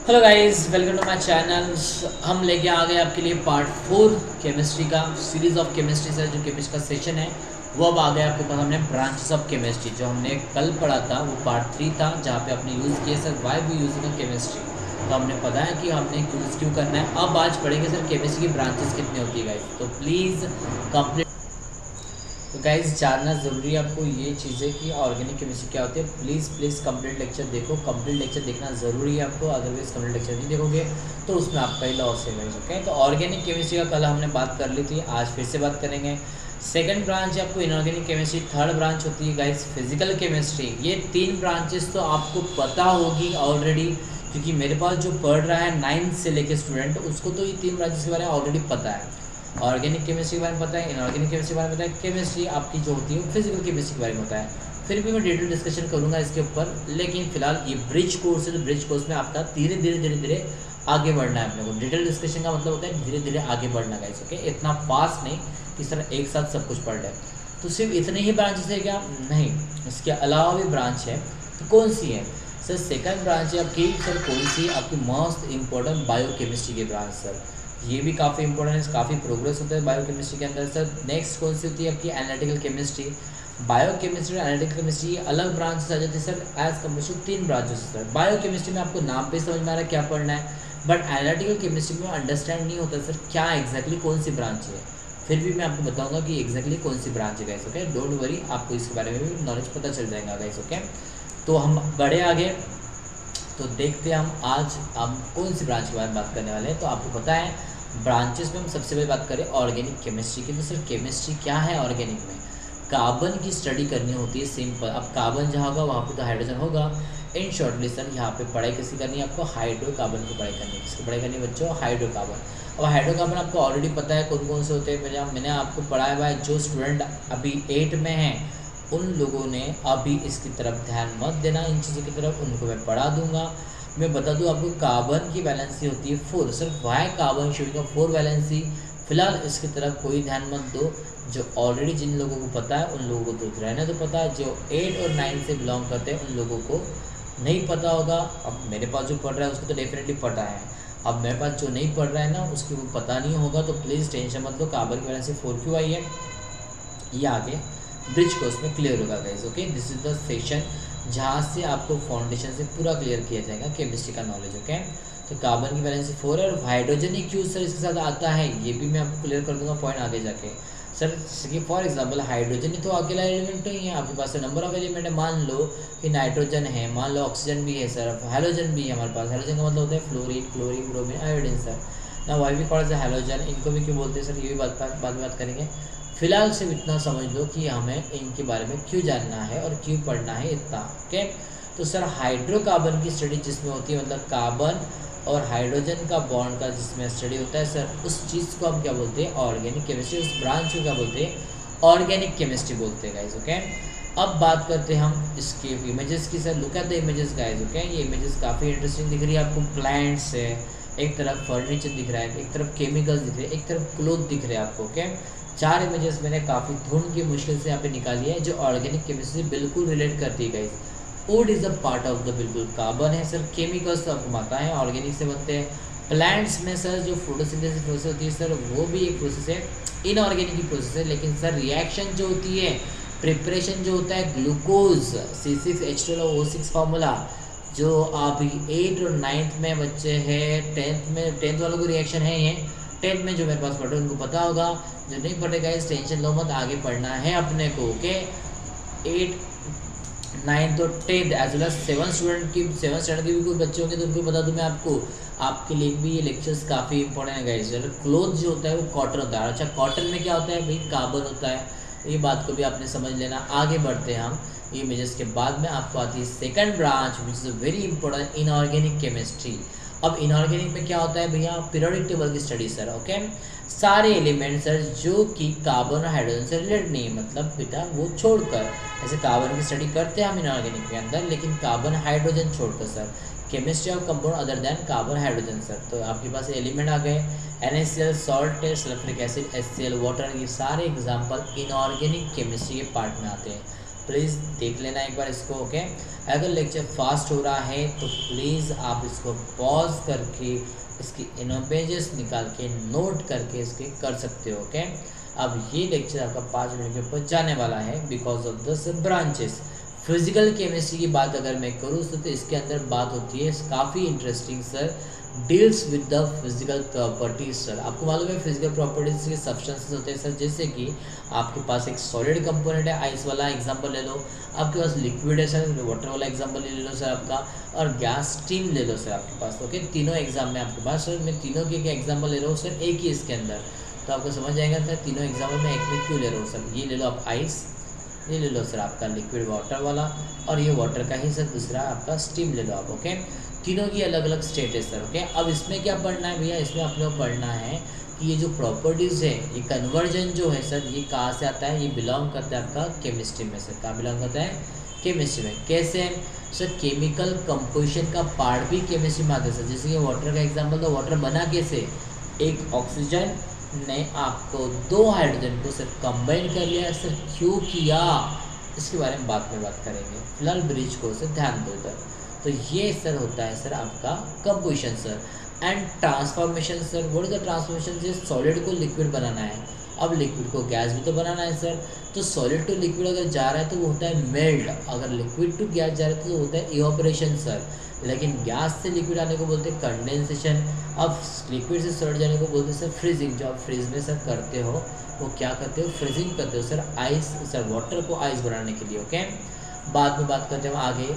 Hello guys, welcome to my channel. हम लेके आ गए आपके लिए पार्ट 4 केमिस्ट्री का सीरीज ऑफ केमिस्ट्री से जो केमिस्ट्री का सेशन है वो अब आ गया आपके पास। हमने ब्रांचेस ऑफ केमिस्ट्री जो हमने कल पढ़ा था वो पार्ट 3 था, जहाँ पे आपने यूज़ किया sir why we using chemistry. तो हमने पता है कि हमने यूज़ क्यों करना है। अब आज पढ़ेंगे सर केमिस्ट्री की ब्रांचेस कितनी होती है गाइस, तो प्लीज़ कंप्लीट। तो गाइस जानना ज़रूरी है आपको ये चीज़ें कि ऑर्गेनिक केमिस्ट्री क्या होती है। प्लीज़ कंप्लीट लेक्चर देखो, कंप्लीट लेक्चर देखना ज़रूरी है आपको, अदरवाइज कंप्लीट लेक्चर नहीं देखोगे तो उसमें आपका ही लॉस है गाइस। ओके, तो ऑर्गेनिक केमिस्ट्री का कल हमने बात कर ली थी, आज फिर से बात करेंगे। सेकंड ब्रांच है आपको इनऑर्गेनिक केमिस्ट्री। थर्ड ब्रांच होती है गाइस फिजिकल केमिस्ट्री। ये तीन ब्रांचेस तो आपको पता होगी ऑलरेडी, क्योंकि मेरे पास जो पढ़ रहा है 9th से लेकर स्टूडेंट उसको तो ये तीन ब्रांचेस के बारे में ऑलरेडी पता है। ऑर्गेनिक केमिस्ट्री के बारे में पता है, इनऑर्गेनिक केमिस्ट्री के बारे में पता है, केमिस्ट्री आपकी जो होती है फिजिकल केमिस्ट्री के बारे में पता है। फिर भी मैं डिटेल डिस्कशन करूंगा इसके ऊपर, लेकिन फिलहाल ये ब्रिज कोर्स है तो ब्रिज कोर्स में आपका धीरे धीरे आगे बढ़ना है अपने को। डिटेल डिस्कशन का मतलब होता है धीरे धीरे आगे बढ़ना गाइस। ओके, इतना फास्ट नहीं कि सर एक साथ सब कुछ पढ़ ले। तो सिर्फ इतने ही ब्रांचेस है क्या? नहीं, इसके अलावा भी ब्रांच है। तो कौन सी है सर? सेकंड ब्रांच है आपकी सर कौन सी? आपकी मोस्ट इंपॉर्टेंट बायोकेमिस्ट्री की ब्रांच सर। ये भी काफ़ी इंपॉर्टेंट है, काफ़ी प्रोग्रेस होता है बायोकेमिस्ट्री के अंदर सर। नेक्स्ट कौन सी होती है आपकी? Analytical chemistry. Biochemistry analytical chemistry अलग ब्रांच आ जाती है सर, एज कम्पेयर टू तीन ब्रांचेस सर। बायोकेमिस्ट्री में आपको नाम पे समझ में आ रहा है क्या पढ़ना है, बट एनालिटिकल केमिस्ट्री में अंडरस्टैंड नहीं होता सर क्या एग्जैक्टली कौन सी ब्रांच है। फिर भी मैं आपको बताऊंगा कि एग्जैक्टली कौन सी ब्रांच है गाइस। ओके, डोंट वरी, आपको इसके बारे में भी नॉलेज पता चल जाएगा गाइस। ओके, तो हम बढ़े आगे, तो देखते हैं हम आज हम कौन सी ब्रांच के बारे में बात करने वाले हैं। तो आपको पता है ब्रांचेस में हम सबसे पहले बात करें ऑर्गेनिक केमिस्ट्री की। तो सर केमिस्ट्री क्या है? ऑर्गेनिक में कार्बन की स्टडी करनी होती है, सिंपल। अब कार्बन जहाँ होगा वहाँ पे तो हाइड्रोजन होगा। इन शॉर्टली सर यहाँ पे पढ़ाई किसी करनी है आपको? हाइड्रोकार्बन की पढ़ाई करनी है। किसकी पढ़ाई करनी है बच्चों? हाइड्रोकार्बन। अब हाइड्रोकार्बन आपको ऑलरेडी पता है कौन कौन से होते हैं, मैंने आपको पढ़ाया हुआ है। जो स्टूडेंट अभी 8 में हैं उन लोगों ने अभी इसकी तरफ ध्यान मत देना, इन चीज़ों की तरफ, उनको मैं पढ़ा दूंगा। मैं बता दूं आपको कार्बन की वैलेंसी होती है 4 sir. Why carbon showing 4 valency? फिलहाल इसकी तरफ कोई ध्यान मत दो। जो ऑलरेडी जिन लोगों को पता है उन लोगों को तो रहने तो पता है, जो 8 और 9 से बिलोंग करते हैं उन लोगों को नहीं पता होगा। अब मेरे पास जो पढ़ रहा है उसको तो डेफिनेटली पता है, अब मेरे पास जो नहीं पढ़ रहा है ना उसको पता नहीं होगा। तो प्लीज़ टेंशन मत लो, कार्बन की वैलेंसी 4 क्यों आई है ये आगे ब्रिज कोर्स में क्लियर होगा guys. Okay, this is the session जहाँ से आपको फाउंडेशन से पूरा क्लियर किया जाएगा केमिस्ट्री का नॉलेज। ओके, तो कार्बन की वैलेंसी 4 है और हाइड्रोजन ही क्यों सर इसके साथ आता है ये भी मैं आपको क्लियर कर दूंगा पॉइंट आगे जाके सर। फॉर एग्जांपल हाइड्रोजन ही तो अकेला एलिमेंट नहीं है, आपके पास नंबर ऑफ एलिमेंट है। मान लो कि नाइट्रोजन है, मान लो ऑक्सीजन भी है सर, हैलोजन भी है हमारे पास। हैलोजन का मतलब होता है fluorine, chlorine, bromine, iodine sir. ना वाई भी कॉल्ड हैलोजन, इनको भी क्यों बोलते हैं सर ये भी बाद में बात करेंगे। फिलहाल सिर्फ इतना समझ लो कि हमें इनके बारे में क्यों जानना है और क्यों पढ़ना है इतना। ओके, तो सर हाइड्रोकार्बन की स्टडी जिसमें होती है, मतलब कार्बन और हाइड्रोजन का बॉन्ड का जिसमें स्टडी होता है सर, उस चीज़ को हम क्या बोलते हैं? Organic chemistry. उस ब्रांच को क्या बोलते हैं? ऑर्गेनिक केमिस्ट्री बोलते हैं गाइज। ओके, अब बात करते हैं हम इसके इमेजेस की sir. Look at the images guys. Okay, ये इमेजेस काफ़ी इंटरेस्टिंग दिख रही है आपको। प्लांट्स है, एक तरफ फर्नीचर दिख रहा है, एक तरफ केमिकल्स दिख रहे हैं, एक तरफ क्लोथ दिख रहे हैं आपको। ओके, चार इमेजेस मैंने काफ़ी ढूंढ की मुश्किल से यहाँ पे निकाली है जो ऑर्गेनिक केमिस्ट्री से बिल्कुल रिलेट करती है guys. Wood is a part of the, बिल्कुल कार्बन है सर। केमिकल्स तो आपको माता है ऑर्गेनिक से बनते हैं। प्लांट्स में सर जो फोटोसिंथेसिस प्रोसेस होती है सर वो भी एक प्रोसेस है, इनऑर्गेनिक की प्रोसेस है। लेकिन सर रिएक्शन जो होती है, प्रिपरेशन जो होता है, ग्लूकोज C6H12O6 फार्मूला, जो अभी 8 और 9th में बच्चे हैं, 10th वालों को रिएक्शन है ये। 10th में जो मेरे पास पढ़ रहे उनको पता होगा, जो नहीं पढ़ेगा इस टेंशन लो मत, आगे पढ़ना है अपने को। ओके, 8, 9 और 10 एज वेल एज 7 स्टैंडर्ड के भी कुछ बच्चे होंगे तो उनको बता दूँ मैं आपको, आपके लिए भी ये लेक्चर्स काफ़ी इंपॉर्टेंट है गाइस। क्लोथ जो होता है वो कॉटन होता है। अच्छा, कॉटन में क्या होता है भाई? कार्बन होता है। ये बात को भी आपने समझ लेना। आगे बढ़ते हैं हम इमेजेस के बाद में आपको आती है second branch which is very important, inorganic chemistry. अब इनऑर्गेनिक में क्या होता है भैया? पीरियोडिक टेबल की स्टडी सर। ओके, सारे एलिमेंट्स सर जो कि कार्बन और हाइड्रोजन से रिलेटेड नहीं है, मतलब बेटा वो छोड़कर, जैसे कार्बन की स्टडी करते हैं हम इनऑर्गेनिक के अंदर, लेकिन कार्बन हाइड्रोजन छोड़कर sir. Chemistry of compound other than carbon hydrogen sir. तो आपके पास एलिमेंट आ गए, NaCl, salt sulphuric acid, HCl, water, ये सारे एग्जाम्पल इनऑर्गेनिक केमिस्ट्री के पार्ट में आते हैं। प्लीज़ देख लेना एक बार इसको, ओके। अगर लेक्चर फास्ट हो रहा है तो प्लीज़ आप इसको पॉज करके इसकी इमेजेस निकाल के नोट करके इसके कर सकते हो, ओके। अब ये लेक्चर आपका 5 मिनट के ऊपर जाने वाला है because of the branches. Physical chemistry की बात अगर मैं करूँ तो इसके अंदर बात होती है काफ़ी interesting sir, deals with the physical properties sir. आपको मालूम है फिजिकल प्रॉपर्टीज के सब्सटेंसेस होते हैं सर, जैसे कि आपके पास एक सॉलिड कंपोनेंट है, आइस वाला एग्जांपल ले लो, आपके पास लिक्विड है सर, वाटर वाला एग्जांपल ले लो सर आपका, और गैस स्टीम ले लो सर आपके पास, ओके। तीनों एग्जाम में आपके पास सर, मैं तीनों के एग्जाम्पल ले रहा हूँ सर एक ही इसके अंदर, तो आपको समझ आएगा सर तीनों एग्जाम्पल में एक में क्यों ले रहा हूँ सर। ये ले लो आप आइस, ये ले लो सर आपका लिक्विड वाटर वाला, और ये वाटर का ही सर दूसरा आपका स्टीम ले लो आप, ओके। तीनों की अलग अलग स्टेट है सर, ओके। अब इसमें क्या पढ़ना है भैया, इसमें आप लोग पढ़ना है कि ये जो प्रॉपर्टीज़ है, ये कन्वर्जन जो है सर, ये कहाँ से आता है, ये बिलोंग करता है आपका केमिस्ट्री में सर। कहाँ बिलोंग करता है, केमिस्ट्री में। कैसे सर, केमिकल कंपोजिशन का पार्ट भी केमिस्ट्री में आता है सर। जैसे कि वाटर का एग्जाम्पल, तो वाटर बना कैसे, एक ऑक्सीजन ने आपको 2 हाइड्रोजन को सर कंबाइन कर लिया सर, क्यों किया इसके बारे में बाद में बात करेंगे, फिलहाल ब्रिज को सर ध्यान दो इधर। तो ये सर होता है सर आपका composition sir. And transformation sir, what is the transformation, जैसे सॉलिड को लिक्विड बनाना है, अब लिक्विड को गैस भी तो बनाना है सर, तो सॉलिड टू लिक्विड अगर जा रहा है तो वो होता है मेल्ट, अगर लिक्विड टू गैस जा रहा है तो वो होता है इवापोरेशन सर। लेकिन गैस से लिक्विड आने को बोलते हैं कंडेंसेशन, अब लिक्विड से सॉलिड जाने को बोलते हैं सर फ्रीजिंग। जो आप फ्रीज में सर करते हो वो क्या करते हो, फ्रीजिंग करते हो सर, आइस सर, वाटर को आइस बनाने के लिए, ओके। बाद में बात करते हैं हम आगे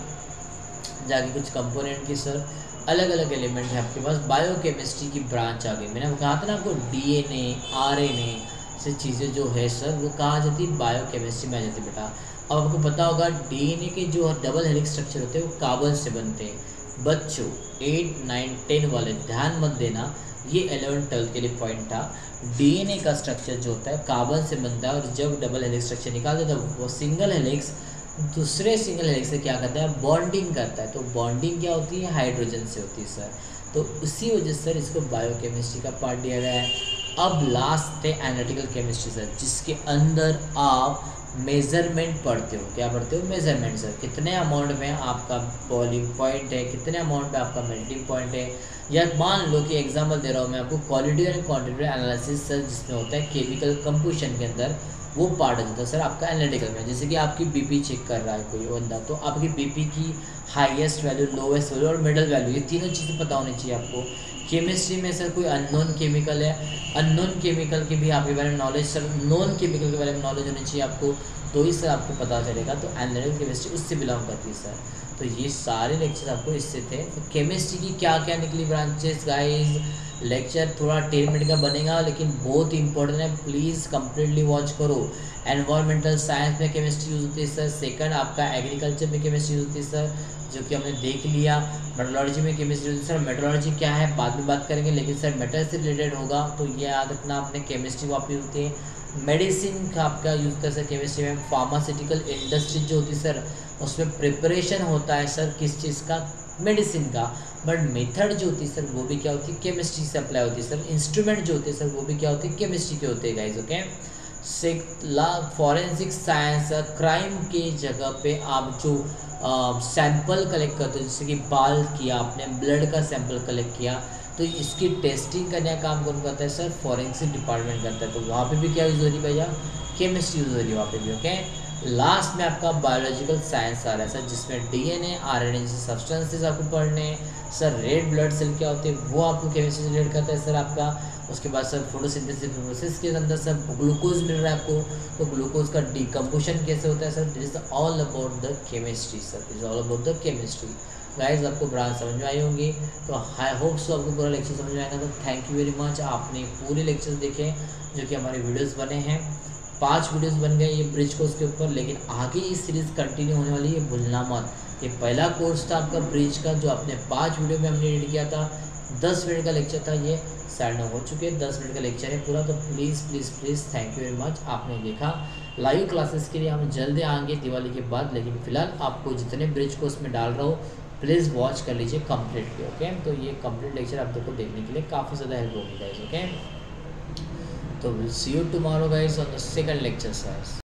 जाके कुछ कंपोनेंट की सर, अलग अलग एलिमेंट है आपके पास। बायोकेमिस्ट्री की ब्रांच आ गई, मैंने कहा था ना आपको डीएनए आरएनए से चीज़ें जो है सर वो कहाँ आ जाती है, बायोकेमिस्ट्री में आ जाती है बेटा। अब आपको पता होगा डीएनए के जो डबल हेलिक्स स्ट्रक्चर होते हैं वो कार्बन से बनते हैं। बच्चों 8, 9, 10 वाले ध्यान मत देना, ये 11, 12 के लिए पॉइंट था। डीएनए का स्ट्रक्चर जो होता है कार्बन से बनता है, और जब डबल हेलिक्स स्ट्रक्चर निकालते हैं तब वो सिंगल हेलिक्स दूसरे सिंगल हेलिक्स से क्या करता है, बॉन्डिंग करता है। तो बॉन्डिंग क्या होती है, हाइड्रोजन से होती है सर। तो उसी वजह से सर इसको बायोकेमिस्ट्री का पार्ट दिया गया है। अब लास्ट है एनालिटिकल केमिस्ट्री सर, जिसके अंदर आप मेज़रमेंट पढ़ते हो। क्या पढ़ते हो, मेज़रमेंट सर। कितने अमाउंट में आपका बॉइलिंग पॉइंट है, कितने अमाउंट में आपका मेल्टिंग पॉइंट है, या मान लो कि एग्जांपल दे रहा हूँ मैं आपको quality and quantity analysis sir, जिसमें होता है केमिकल कंपोजिशन के अंदर वो पार्ट हो जाता है सर आपका एनालिटिकल में। जैसे कि आपकी बीपी चेक कर रहा है कोई बंदा, तो आपकी बीपी की हाईएस्ट वैल्यू, लोवेस्ट वैल्यू और मिडल वैल्यू, ये तीनों चीज़ें पता होनी चाहिए आपको। केमिस्ट्री में सर कोई अननोन केमिकल है, अननोन केमिकल के भी आपके बारे में नॉलेज सर, नॉन केमिकल के बारे में नॉलेज होनी चाहिए आपको, तो इससे आपको पता चलेगा। तो एनालिटिकल केमिस्ट्री उससे बिलोंग करती है सर। तो ये सारे लेक्चर आपको इससे थे। तो केमिस्ट्री की क्या क्या निकली ब्रांचेस गाइज, लेक्चर थोड़ा 10 मिनट का बनेगा लेकिन बहुत इंपॉर्टेंट है, प्लीज़ कंप्लीटली वॉच करो। एनवायरमेंटल साइंस में केमिस्ट्री यूज होती है सर। सेकंड आपका एग्रीकल्चर में केमिस्ट्री यूज होती है सर, जो कि हमने देख लिया। मेट्रोलॉजी में केमिस्ट्री यूज होती है सर। मेट्रोलॉजी क्या है बाद में बात करेंगे, लेकिन सर मेटल से रिलेटेड होगा, तो ये याद रखना आपने, केमिस्ट्री वापस होती है। मेडिसिन का आपका यूज़ कर सर केमिस्ट्री में। फार्मास्यूटिकल इंडस्ट्री जो होती है सर, उसमें प्रिपरेशन होता है सर किस चीज़ का, मेडिसिन का, बट मेथड जो होती है सर वो भी क्या होती है, केमिस्ट्री से अप्लाई होती है सर। इंस्ट्रूमेंट जो होते हैं सर वो भी क्या होते हैं, केमिस्ट्री के होते हैं guys, okay. Forensic science, crime के जगह पे आप जो सैंपल कलेक्ट करते हो, जैसे कि बाल किया आपने, ब्लड का सैंपल कलेक्ट किया, तो इसकी टेस्टिंग करने का काम कौन करता है सर, फॉरेंसिक डिपार्टमेंट करता है। तो वहाँ पे भी क्या यूज़ हो रही है भैया, केमिस्ट्री यूज़ हो रही है वहाँ पे भी, ओके। लास्ट में आपका बायोलॉजिकल साइंस आ रहा है सर, जिसमें डीएनए आरएनए जैसे सब्सटेंसेस आपको पढ़ने हैं सर। रेड ब्लड सेल क्या होते हैं वो आपको केमिस्ट्री से रिलेट करता है सर आपका। उसके बाद सर फोटोसिंथेसिस प्रोसेस के अंदर सर ग्लूकोज मिल रहा है आपको, तो ग्लूकोज का डिकम्पोजिशन कैसे होता है sir, this is all about the chemistry sir, is all about the chemistry. Guys आपको ब्रांच समझ में आई होंगी, तो आई होप सो आपको पूरा लेक्चर समझ में आएगा। तो थैंक यू वेरी मच, आपने पूरे लेक्चर्स देखे जो कि हमारे वीडियोस बने हैं। 5 वीडियोस बन गए ये ब्रिज कोर्स के ऊपर, लेकिन आगे ये सीरीज़ कंटिन्यू होने वाली है, भूलना मत। ये पहला कोर्स था आपका ब्रिज का, जो आपने 5 वीडियो में हमने एडिट किया था। 10 मिनट का लेक्चर था, ये 9:30 हो चुके हैं, 10 मिनट का लेक्चर है पूरा। तो please please please thank you very much, आपने देखा। लाइव क्लासेस के लिए हम जल्दी आएंगे दिवाली के बाद, लेकिन फिलहाल आपको जितने ब्रिज कोर्स में डाल रहा हूँ प्लीज़ वॉच कर लीजिए कम्प्लीटली, ओके। तो ये कंप्लीट लेक्चर आप लोग को देखने के लिए काफ़ी ज़्यादा हेल्प होगी गाइज, ओके। तो will see you tomorrow guys on the second lecture sir.